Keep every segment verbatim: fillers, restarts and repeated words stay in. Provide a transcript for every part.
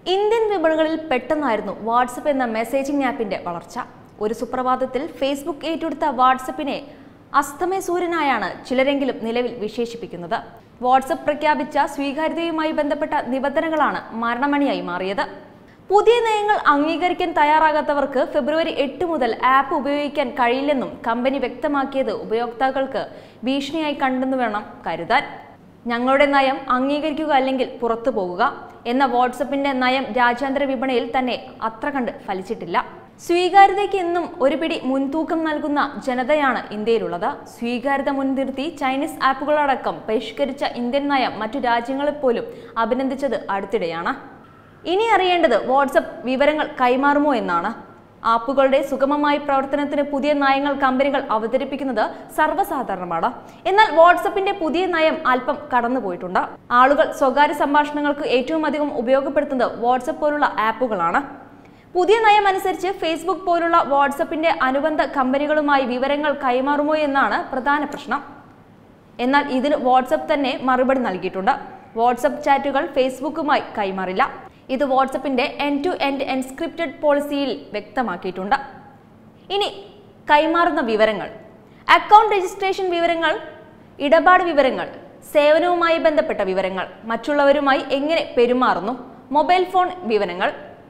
Indian വിപണികളിൽ പെട്ടെന്നായിരുന്നു WhatsApp എന്ന മെസ്സേജിംഗ് ആപ്പിന്റെ വളർച്ച. ഒരു സുപ്രഭാതത്തിൽ ഫേസ്ബുക്ക് ഏറ്റെടുത്ത വാട്സപ്പിനെ അസ്തമയ സൂര്യനായാണ് ചിലരെങ്കിലും നിലവിൽ വിശേഷിപ്പിക്കുന്നത്. വാട്സപ്പ് പ്രഖ്യാപിച്ച സ്വീകാര്യതയുമായി ബന്ധപ്പെട്ട നിബന്ധനകളാണ് മരണമണിയായി മാറിയത്. പുതിയ നയങ്ങൾ അംഗീകരിക്കാൻ തയ്യാറാകാത്തവർക്ക് ഫെബ്രുവരി എട്ട് മുതൽ ആപ്പ് ഉപയോഗിക്കാൻ കഴിയില്ലെന്നും കമ്പനി വ്യക്തമാക്കിയത് ഉപയോക്താക്കൾക്ക് ഭീഷണിയായി കണ്ടെന്നു വേണം കരുതാൻ. ഞങ്ങളുടെ നയം അംഗീകരിക്കുക അല്ലെങ്കിൽ പുറത്തു പോകുക എന്ന വാട്സപ്പിന്റെ നയം രാജ്യാന്തര വിപണിയിൽ തന്നെ അത്ര കണ്ട് ഫലിച്ചിട്ടില്ല. സ്വീകാര്യതയ്ക്ക് എന്നും ഒരു പിടി മുൻതൂക്കം നൽകുന്ന ജനതയാണ് ഇന്ത്യയിലുള്ളത്. സ്വീകാര്യത മുൻനിർത്തി ചൈനീസ് ആപ്പുകളടക്കം പരിഷ്കരിച്ച ഇന്ത്യൻ നയം മറ്റു രാജ്യങ്ങളെ പോലും അഭിനന്ദിച്ചത് അടുത്തിടെയാണ്. ഇനി അറിയേണ്ടത് വാട്സപ്പ് വിവരങ്ങൾ കൈമാറുമോ എന്നാണ്. ആപ്പുകളുടെ സുഗമമായ പ്രവർത്തനത്തിന് പുതിയ നയങ്ങൾ കമ്പനികൾ അവതരിപ്പിക്കുന്നത് സർവ്വസാധാരണമാണ്. എന്നാൽ വാട്സപ്പിന്റെ പുതിയ നയം അല്പം കടന്നുപോയിട്ടുണ്ട്. ആളുകൾ സ്വകാര്യ സംഭാഷണങ്ങൾക്ക് ഏറ്റവും അധികം ഉപയോഗപ്പെടുത്തുന്നത് വാട്സപ്പ് പോലുള്ള ആപ്പുകളാണ്. പുതിയ നയം അനുസരിച്ച് ഫേസ്ബുക്ക് പോലുള്ള വാട്സപ്പിന്റെ അനുബന്ധ കമ്പനികളുമായി വിവരങ്ങൾ കൈമാറുമോ എന്നാണ് പ്രധാന പ്രശ്നം. എന്നാൽ ഇതിന് വാട്സപ്പ് തന്നെ മറുപടി നൽകിയിട്ടുണ്ട്. വാട്സപ്പ് ചാറ്റുകൾ ഫേസ്ബുക്കുമായി കൈമാറില്ല. ഇത് വാട്സപ്പിന്റെ എൻഡ് ടു എൻഡ് എൻസ്ക്രിപ്റ്റഡ് പോളിസിയിൽ വ്യക്തമാക്കിയിട്ടുണ്ട്. ഇനി കൈമാറുന്ന വിവരങ്ങൾ: അക്കൗണ്ട് രജിസ്ട്രേഷൻ വിവരങ്ങൾ, ഇടപാട് വിവരങ്ങൾ, സേവനവുമായി ബന്ധപ്പെട്ട വിവരങ്ങൾ, മറ്റുള്ളവരുമായി എങ്ങനെ പെരുമാറുന്നു, മൊബൈൽ ഫോൺ വിവരങ്ങൾ,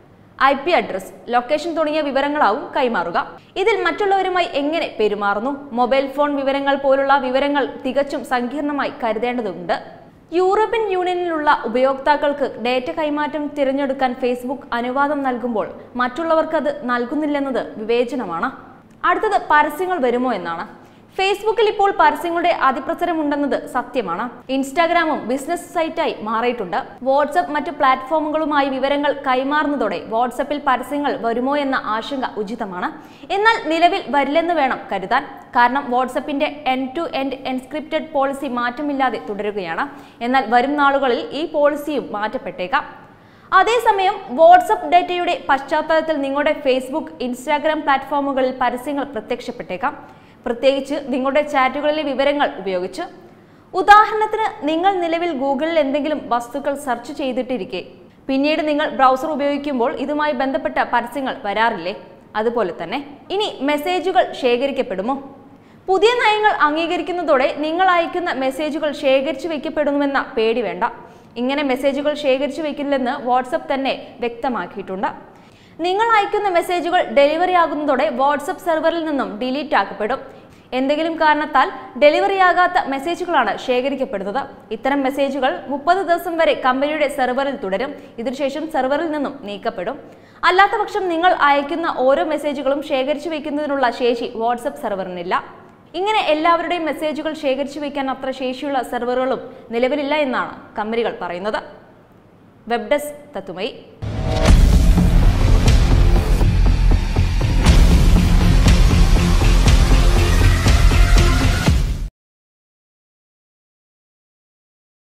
ഐ പി അഡ്രസ്, ലൊക്കേഷൻ തുടങ്ങിയ വിവരങ്ങളാവും കൈമാറുക. ഇതിൽ മറ്റുള്ളവരുമായി എങ്ങനെ പെരുമാറുന്നു, മൊബൈൽ ഫോൺ വിവരങ്ങൾ പോലുള്ള വിവരങ്ങൾ തികച്ചും സങ്കീർണമായി കരുതേണ്ടതുണ്ട്. യൂറോപ്യൻ യൂണിയനിലുള്ള ഉപയോക്താക്കൾക്ക് ഡേറ്റ കൈമാറ്റം തിരഞ്ഞെടുക്കാൻ ഫേസ്ബുക്ക് അനുവാദം നൽകുമ്പോൾ മറ്റുള്ളവർക്ക് അത് നൽകുന്നില്ലെന്നത് വിവേചനമാണ്. അടുത്തത് പരസ്യങ്ങൾ വരുമോ എന്നാണ്. ഫേസ്ബുക്കിൽ ഇപ്പോൾ പരസ്യങ്ങളുടെ അതിപ്രസരമുണ്ടെന്നത് സത്യമാണ്. ഇൻസ്റ്റാഗ്രാമും ബിസിനസ് സൈറ്റായി മാറിയിട്ടുണ്ട്. വാട്സപ്പ് മറ്റു പ്ലാറ്റ്ഫോമുകളുമായി വിവരങ്ങൾ കൈമാറുന്നതോടെ വാട്സപ്പിൽ പരസ്യങ്ങൾ വരുമോ എന്ന ആശങ്ക ഉചിതമാണ്. എന്നാൽ നിലവിൽ വരില്ലെന്ന് വേണം കരുതാൻ. കാരണം വാട്സപ്പിന്റെ end to end encrypted policy മാറ്റമില്ലാതെ തുടരുകയാണ്. എന്നാൽ വരും നാളുകളിൽ ഈ പോളിസിയും മാറ്റപ്പെട്ടേക്കാം. അതേസമയം വാട്സപ്പ് ഡേറ്റയുടെ പശ്ചാത്തലത്തിൽ നിങ്ങളുടെ ഫേസ്ബുക്ക്, ഇൻസ്റ്റാഗ്രാം പ്ലാറ്റ്ഫോമുകളിൽ പരസ്യങ്ങൾ പ്രത്യക്ഷപ്പെട്ടേക്കാം, പ്രത്യേകിച്ച് നിങ്ങളുടെ ചാറ്റുകളിലെ വിവരങ്ങൾ ഉപയോഗിച്ച്. ഉദാഹരണത്തിന്, നിങ്ങൾ നിലവിൽ ഗൂഗിളിൽ എന്തെങ്കിലും വസ്തുക്കൾ സെർച്ച് ചെയ്തിട്ടിരിക്കെ പിന്നീട് നിങ്ങൾ ബ്രൗസർ ഉപയോഗിക്കുമ്പോൾ ഇതുമായി ബന്ധപ്പെട്ട പരസ്യങ്ങൾ വരാറില്ലേ? അതുപോലെ തന്നെ ഇനി മെസ്സേജുകൾ ശേഖരിക്കപ്പെടുമോ? പുതിയ നയങ്ങൾ അംഗീകരിക്കുന്നതോടെ നിങ്ങൾ അയക്കുന്ന മെസ്സേജുകൾ ശേഖരിച്ചു വയ്ക്കപ്പെടുന്നുവെന്ന പേടി വേണ്ട. ഇങ്ങനെ മെസ്സേജുകൾ ശേഖരിച്ചു വയ്ക്കില്ലെന്ന് വാട്സപ്പ് തന്നെ വ്യക്തമാക്കിയിട്ടുണ്ട്. നിങ്ങൾ അയക്കുന്ന മെസ്സേജുകൾ ഡെലിവറി ആകുന്നതോടെ വാട്സപ്പ് സെർവറിൽ നിന്നും ഡിലീറ്റ് ആക്കപ്പെടും. എന്തെങ്കിലും കാരണത്താൽ ഡെലിവറി ആകാത്ത മെസ്സേജുകളാണ് ശേഖരിക്കപ്പെടുന്നത്. ഇത്തരം മെസ്സേജുകൾ മുപ്പത് ദിവസം വരെ കമ്പനിയുടെ സെർവറിൽ തുടരും. ഇതിനുശേഷം സെർവറിൽ നിന്നും നീക്കപ്പെടും. അല്ലാത്തപക്ഷം നിങ്ങൾ അയക്കുന്ന ഓരോ മെസ്സേജുകളും ശേഖരിച്ചു വയ്ക്കുന്നതിനുള്ള ശേഷി വാട്സപ്പ് സെർവറിനില്ല. ഇങ്ങനെ എല്ലാവരുടെയും മെസ്സേജുകൾ ശേഖരിച്ചു വയ്ക്കാൻ അത്ര ശേഷിയുള്ള സെർവറുകളും നിലവിലില്ല എന്നാണ് കമ്പനികൾ പറയുന്നത്. Web desk Tatwamayi.